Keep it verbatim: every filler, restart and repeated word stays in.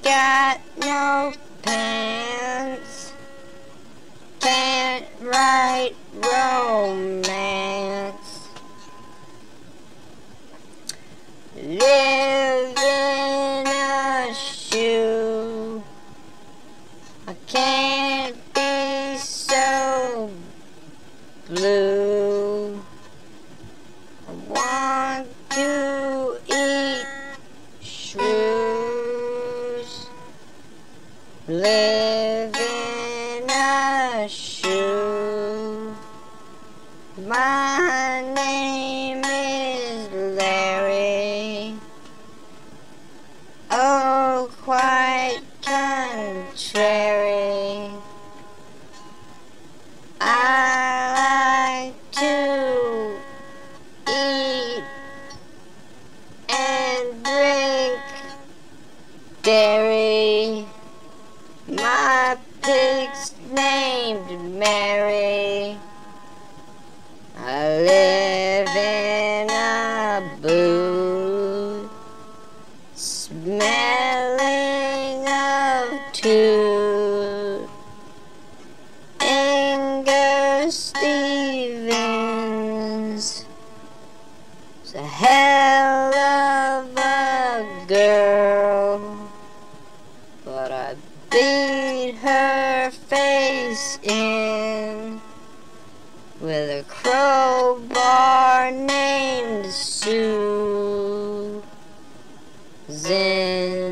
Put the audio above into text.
got no pants, can't write romance, live in a shoe. I can't be so blue. I want to eat shrews, live in a shoe. My name is Larry, oh quite contrary. I like to eat and drink dairy. My pig's named Mary. I live in a booth, smelling of toot. Inger Stevens is a hell of a girl, but I beat her face in with a crowbar named Susan.